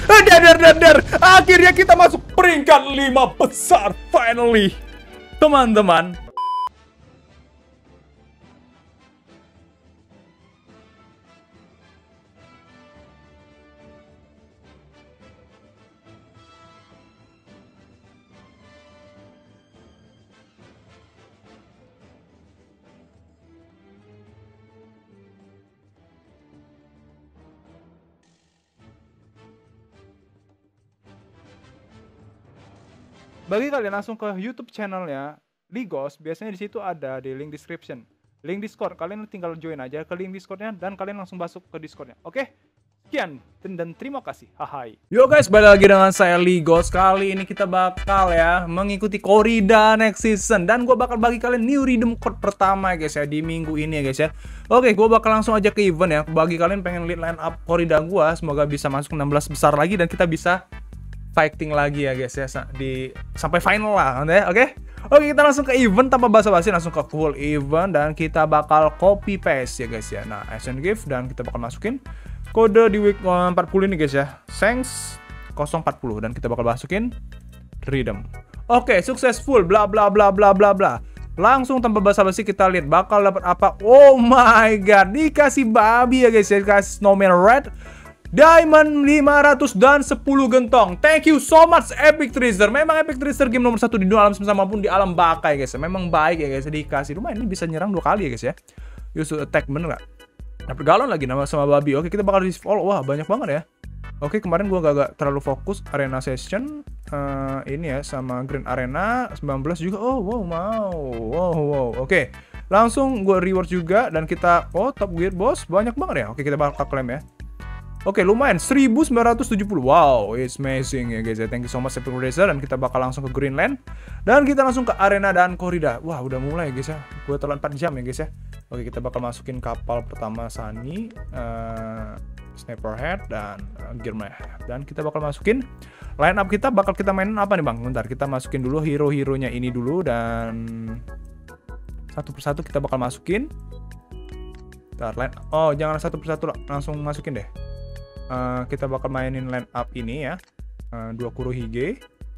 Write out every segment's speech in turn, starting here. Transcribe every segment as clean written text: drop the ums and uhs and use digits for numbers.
Dar. Akhirnya kita masuk peringkat 5 besar finally. Teman-teman. Bagi kalian langsung ke YouTube channelnya Ligos, biasanya di situ ada di link description, link Discord. Kalian tinggal join aja ke link Discordnya dan kalian langsung masuk ke Discordnya. Oke, sekian dan terima kasih. Hai. Yo guys, balik lagi dengan saya Ligos. Kali ini kita bakal ya mengikuti Korrida next season dan gue bakal bagi kalian new redeem code pertama ya guys ya di minggu ini ya guys ya. Oke, gue bakal langsung aja ke event ya. Bagi kalian pengen lihat line up Korrida gue, semoga bisa masuk 16 besar lagi dan kita bisa fighting lagi ya guys ya sampai final lah, oke? Oke, kita langsung ke event tanpa basa-basi, langsung ke full event dan kita bakal copy paste ya guys ya. Nah, action gift dan kita bakal masukin kode di week 40 ini guys ya. Thanks 040 dan kita bakal masukin redeem. Oke, successful bla bla bla bla bla bla. Langsung tanpa basa-basi kita lihat bakal dapat apa. Oh my god, dikasih babi ya guys ya, dikasih snowman red, Diamond 500 dan 10 gentong. Thank you so much Epic Treasure. Memang Epic Treasure game nomor 1 di dunia alam semesta maupun di alam baka ya guys. Memang baik ya guys. Dikasih lumayan, ini bisa nyerang 2 kali ya guys ya. Use attack, bener gak? Dapat galon lagi nama sama babi. Oke, kita bakal di follow. Wah, banyak banget ya. Oke, kemarin gua gak terlalu fokus arena session. Ini ya sama Green Arena 19 juga. Oh wow, wow. Oke, langsung gua reward juga dan kita top gear bos. Banyak banget ya. Oke, kita bakal klaim ya. Oke, lumayan 1970. Wow, it's amazing ya guys ya. Thank you so much Epic Treasure dan kita bakal langsung ke Greenland dan kita langsung ke arena dan Korrida. Wah, udah mulai ya guys ya. Gue telan 4 jam ya guys ya. Oke, kita bakal masukin kapal pertama Sunny, Sniperhead dan Gearman. Dan kita bakal masukin line up kita, bakal kita mainin apa nih Bang? Bentar, kita masukin dulu hero-heronya ini dulu dan satu persatu kita bakal masukin. Bentar, oh, jangan satu persatu langsung masukin deh. Kita bakal mainin line up ini ya. 2 Kurohige.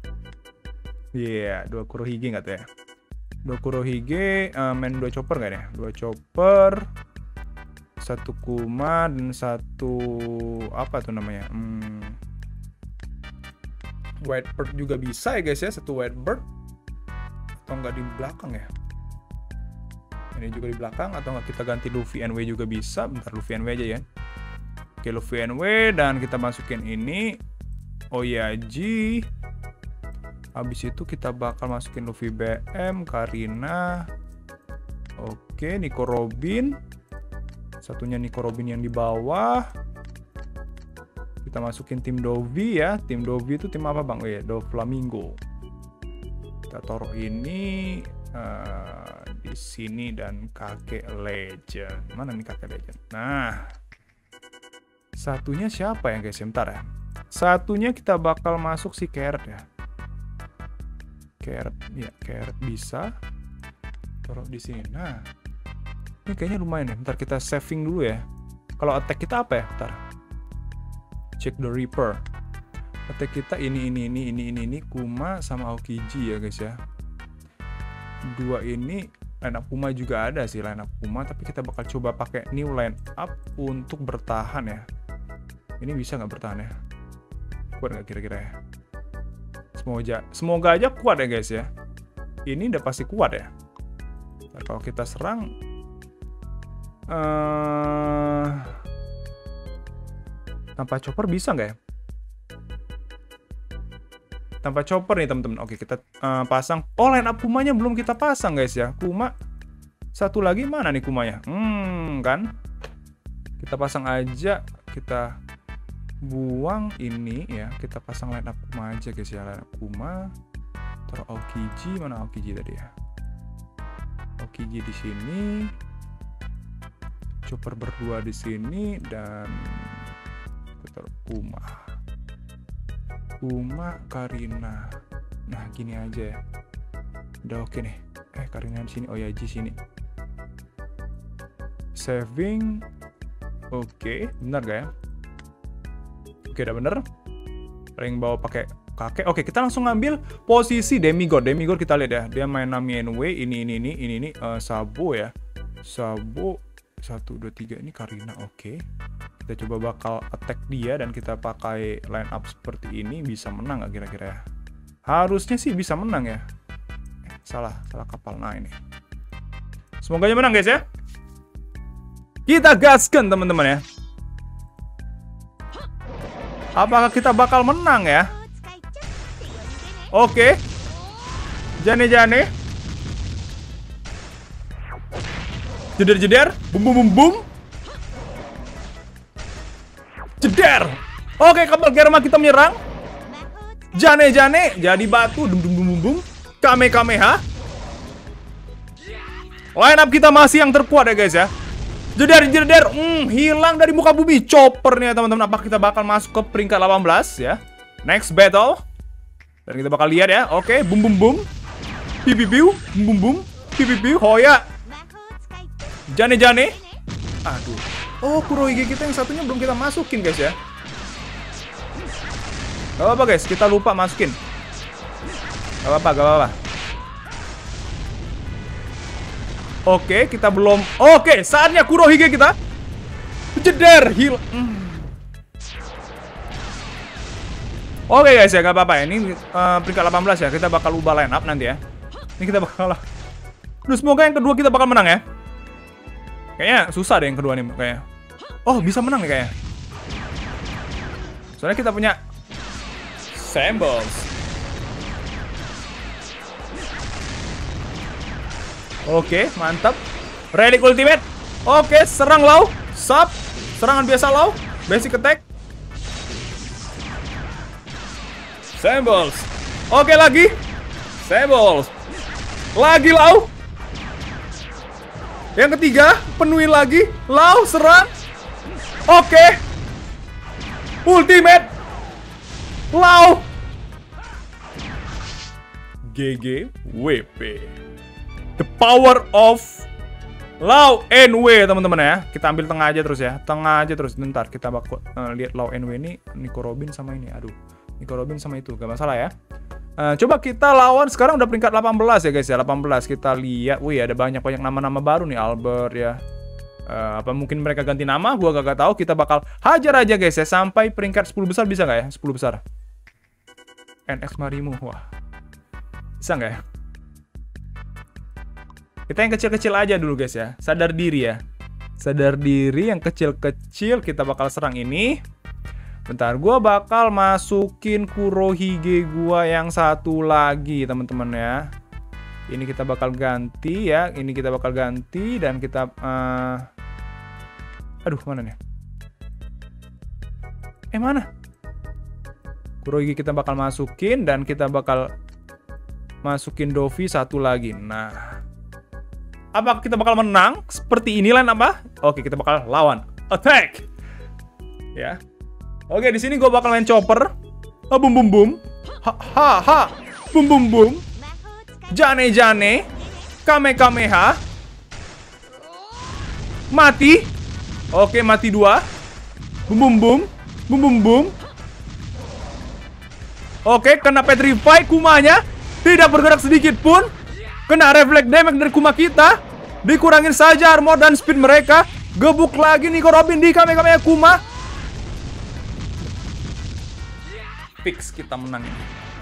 Iya, 2 Kurohige nggak tuh ya? 2 Kurohige, main 2 chopper nggak ya? 2 chopper, 1 Kuma dan 1 apa tuh namanya? White Bird juga bisa ya guys ya, 1 White Bird. Atau nggak di belakang ya? Ini juga di belakang atau nggak kita ganti Luffy NW juga bisa. Bentar, Luffy NW aja ya. Oke, Luffy NW dan kita masukin ini Oyaji. Habis itu kita bakal masukin Luffy BM, Karina. Oke, Nico Robin. Satunya Nico Robin yang di bawah. Kita masukin tim Dovi ya. Tim Dovi itu tim apa Bang? Oh ya, Doflamingo. Kita taruh ini di sini dan kakek legend. Mana nih kakek legend? Nah, satunya siapa ya guys? Bentar ya. Satunya kita bakal masuk si Carrot ya. Carrot bisa. Taruh di sini. Nah, ini kayaknya lumayan ya. Bentar, kita saving dulu ya. Kalau attack kita apa ya? Bentar. Check the Reaper. Attack kita ini Kuma sama Aokiji ya guys ya. 2 ini line up Kuma juga ada sih, line up Kuma, tapi kita bakal coba pakai new line up untuk bertahan ya. Ini bisa nggak bertahan ya? Kuat nggak kira-kira ya? Semoga aja kuat ya guys ya. Ini udah pasti kuat ya. Nah, kalau kita serang tanpa chopper bisa nggak ya? Tanpa chopper nih teman-teman. Oke, kita pasang. Oh, line up Kumanya belum kita pasang guys ya. Kuma satu lagi mana nih Kumanya? Kan? Kita pasang aja. Kita buang ini ya. Kita pasang line up Kuma aja guys ya. Line up Kuma. Terus Aokiji, mana Aokiji tadi ya? Aokiji di sini. Chopper berdua di sini dan kita taruh Kuma, Karina. Nah, gini aja ya. Udah oke nih. Karina di sini, Oyaji sini. Saving. Oke, benar gak ya? Oke, udah bener. Paling bawah pakai kakek. Oke, kita langsung ngambil posisi demigod. Demigod kita lihat ya. Dia main Nami NW. Ini Sabo ya. Sabo 1 2 3 ini Karina. Oke. Kita coba bakal attack dia dan kita pakai line up seperti ini, bisa menang nggak kira-kira ya? Harusnya sih bisa menang ya. Salah kapal. Nah ini. Semoga aja menang guys ya. Kita gaskan teman-teman ya. Apakah kita bakal menang ya? Oke. Jane. Jeder. Bum. Jeder. Oke, kapal Germa kita menyerang. Jane. Jadi batu. Bum. Kamehameha. Line up kita masih yang terkuat ya guys ya. Jeder. Hilang dari muka bumi. Chopper nih ya teman-teman. Apa kita bakal masuk ke peringkat 18 ya? Next battle. Dan kita bakal lihat ya. Oke, bum. Piu. Bum. Piu. Hoya. Jane. Aduh. Oh, Kurohige kita yang satunya belum kita masukin guys ya. Gak apa-apa guys, kita lupa masukin. Gak apa-apa. Oke, kita belum. Oke, saatnya Kurohige kita. Jeder, Oke guys ya, gak apa-apa ya. Ini peringkat 18 ya. Kita bakal ubah line up nanti ya. Ini kita bakal. Duh, semoga yang kedua kita bakal menang ya. Kayaknya susah deh yang kedua nih kayaknya. Oh, bisa menang nih kayaknya. Soalnya kita punya Shambles. Oke, mantap. Relic ultimate. Oke, serang Lau. Sub. Serangan biasa Lau. Basic attack. Shambles. Oke, lagi. Shambles. Lagi Lau. Yang ketiga, penuhin lagi. Lau, serang. Oke. Ultimate. Lau. GG WP. The power of Lau NW teman-teman ya. Kita ambil tengah aja terus ya. Tengah aja terus. Bentar, kita bakal lihat Lau NW ini. Nico Robin sama ini. Aduh. Nico Robin sama itu. Gak masalah ya. Coba kita lawan. Sekarang udah peringkat 18 ya guys ya. 18 kita lihat. Wih, ada banyak nama-nama baru nih. Albert ya. Apa mungkin mereka ganti nama? Gua gak tahu. Kita bakal hajar aja guys ya. Sampai peringkat 10 besar bisa nggak ya? 10 besar. NX Marimu. Wah. Bisa nggak ya? Kita yang kecil-kecil aja dulu guys ya. Sadar diri ya. Sadar diri yang kecil-kecil. Kita bakal serang ini. Bentar, gua bakal masukin Kurohige gua yang satu lagi teman-teman ya. Ini kita bakal ganti ya. Ini kita bakal ganti. Dan kita aduh, mana nih? Mana? Kurohige kita bakal masukin. Dan kita bakal masukin Dovi satu lagi. Nah, apa kita bakal menang? Seperti inilah apa? Oke, kita bakal lawan. Attack! Ya. Oke, di sini gue bakal main chopper. Bum. Ha. Bum. Jane. Kamehameha. Mati. Oke, mati 2. Bum. Oke, kena petrify kumanya. Tidak bergerak sedikit pun. Kena reflect damage dari Kuma kita. Dikurangin saja armor dan speed mereka. Gebuk lagi Nico Robin di Kamehameha Kuma. Fix kita menang ini.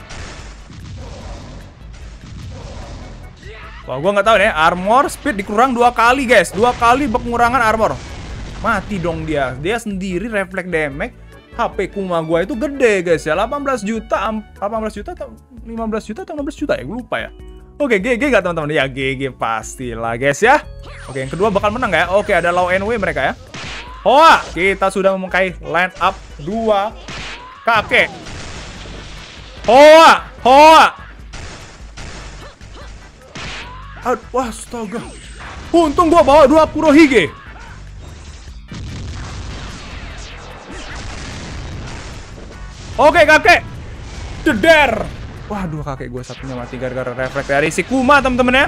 Wah, gua nggak tahu deh. Armor speed dikurang 2 kali guys. 2 kali pengurangan armor. Mati dong dia. Dia sendiri reflect damage. HP Kuma gua itu gede guys ya. 18 juta atau 15 juta atau 16 juta ya. Gue lupa ya. Oke, GG gak teman-teman? Ya GG pastilah guys ya. Oke, yang kedua bakal menang ya. Oke, ada Lau NW mereka ya. Hoa, kita sudah memakai line up 2 kakek. Hoa. Wah, astaga. Untung gua bawa 2 Kurohige. Oke, kakek. Jeder. Wah, 2 kakek gue satunya mati gara-gara refleks dari si Kuma, temen-temen ya.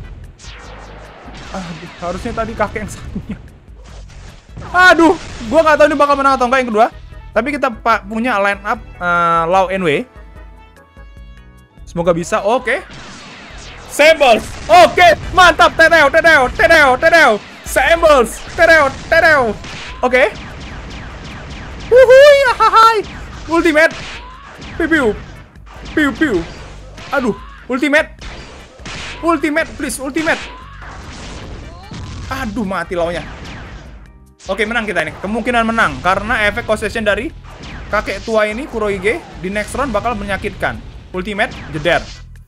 Aduh, harusnya tadi kakek yang satunya. Aduh, gue gak tahu ini bakal menang atau enggak yang kedua. Tapi kita punya line up Law NW. Semoga bisa. Oke. Sables. Oke, mantap. Tedeo. Sables. Tedeo. Oke. Wuhui, hai. Ultimate. Piu. Aduh, ultimate, please, ultimate. Aduh, mati lawnya. Oke, menang kita ini. Kemungkinan menang karena efek concession dari kakek tua ini Kurohige di next round bakal menyakitkan. Ultimate, jeder.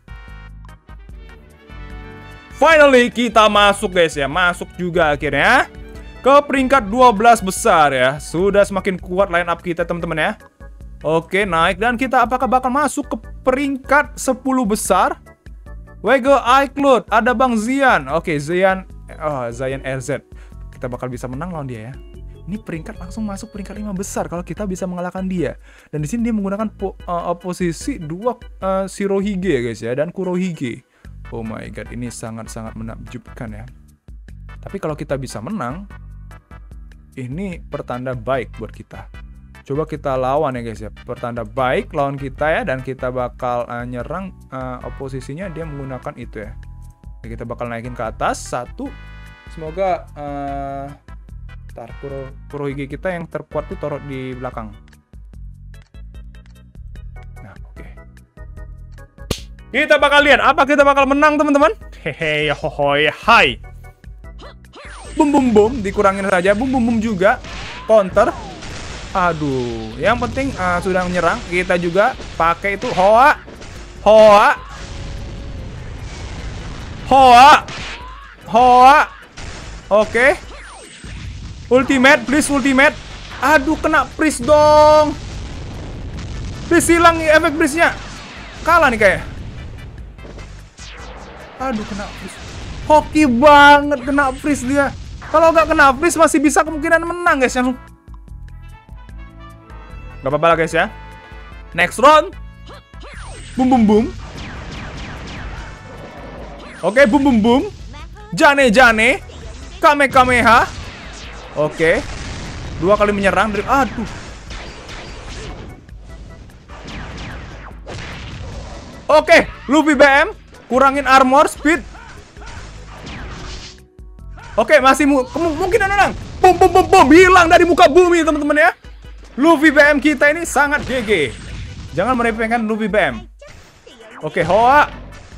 Finally kita masuk guys ya. Masuk juga akhirnya ke peringkat 12 besar ya. Sudah semakin kuat line up kita teman-teman ya. Oke, naik dan kita apakah bakal masuk ke peringkat 10 besar? Wego iCloud, ada Bang Zian. Oke, Zian RZ. Kita bakal bisa menang lawan dia ya. Ini peringkat langsung masuk peringkat 5 besar kalau kita bisa mengalahkan dia. Dan di sini dia menggunakan posisi 2 Shirohige ya guys ya dan Kurohige. Oh my god, ini sangat-sangat menakjubkan ya. Tapi kalau kita bisa menang, ini pertanda baik buat kita. Coba kita lawan ya guys ya. Pertanda baik lawan kita ya. Dan kita bakal nyerang oposisinya. Dia menggunakan itu ya. Oke, kita bakal naikin ke atas. 1. Semoga Kurohige kita yang terkuat tuh taruh di belakang. Nah, oke. Kita bakal lihat. Apa kita bakal menang teman-teman? Hehe, hohoi, hai. Bum. Dikurangin saja. Bum juga. Counter. Aduh, yang penting sudah menyerang. Kita juga pakai itu Hoa. Oke. Ultimate, please ultimate. Aduh, kena freeze dong. Please hilang efek freeze-nya. Kalah nih kayak. Aduh, kena freeze. Hoki banget kena freeze dia. Kalau nggak kena freeze masih bisa kemungkinan menang guys langsung. Gak apa-apa lah guys ya. Next round. Bum. Oke, bum. Jane. Kamehameha. Oke. 2 kali menyerang dari. Aduh. Oke, Luffy BM. Kurangin armor, speed. Oke, masih mungkin menang. Bum. Hilang dari muka bumi teman-teman ya. Luffy BM kita ini sangat GG. Jangan meremehkan Luffy BM. Oke, Hoa.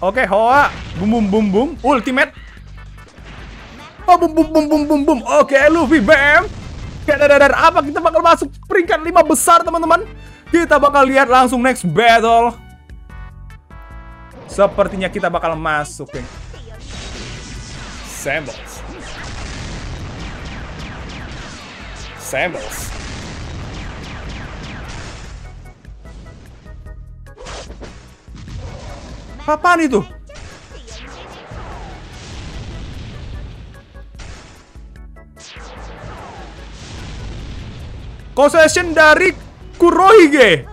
Bum. Ultimate. Oh, bum. Oke, Luffy BM. Apa kita bakal masuk peringkat 5 besar, teman-teman? Kita bakal lihat langsung next battle. Sepertinya kita bakal masuk nih. Samples. Apaan itu? Concession dari Kurohige.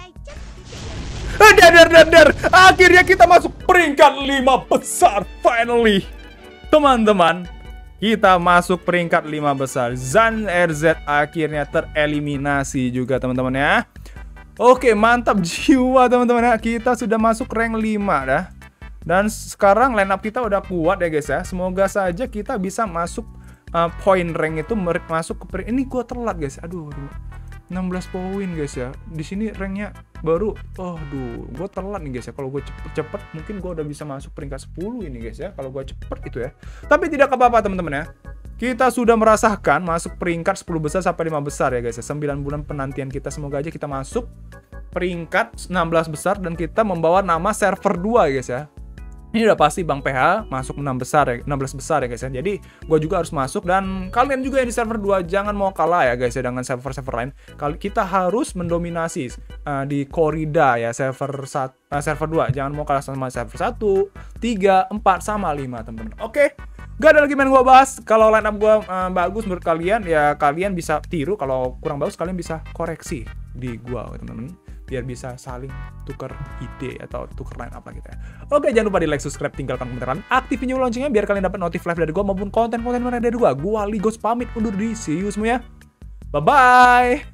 Dar. Akhirnya kita masuk peringkat 5 besar. Finally. Teman-teman, kita masuk peringkat 5 besar. Zan RZ akhirnya tereliminasi juga teman-teman ya. Oke, mantap jiwa teman-teman ya. Kita sudah masuk rank 5 dah. Dan sekarang line up kita udah kuat ya guys ya. Semoga saja kita bisa masuk poin rank itu masuk ke ini gua telat guys. Aduh. 16 poin guys ya. Di sini ranknya baru. Gua telat nih guys ya. Kalau gue cepet mungkin gua udah bisa masuk peringkat 10 ini guys ya. Kalau gua cepet itu ya. Tapi tidak apa-apa teman-teman ya. Kita sudah merasakan masuk peringkat 10 besar sampai 5 besar ya guys ya. 9 bulan penantian kita, semoga aja kita masuk peringkat 16 besar dan kita membawa nama server 2 ya guys ya. Ini udah pasti Bang PH masuk 16 besar ya guys ya. Jadi gue juga harus masuk dan kalian juga yang di server 2 jangan mau kalah ya guys ya dengan server-server lain. Kita harus mendominasi di Korida ya server 2. Jangan mau kalah sama server 1, 3, 4 sama 5 teman-teman. Oke. Gak ada lagi main gue bahas. Kalau line up gue bagus menurut kalian, ya kalian bisa tiru. Kalau kurang bagus, kalian bisa koreksi di gue teman-teman. Biar bisa saling tukar ide atau tukar line up lah gitu ya. Oke, jangan lupa di like, subscribe, tinggalkan komentar, aktifin loncengnya biar kalian dapat notif live dari gue maupun konten-konten menarik dari gue. Gue Ligos pamit undur diri. See you semuanya. Bye-bye.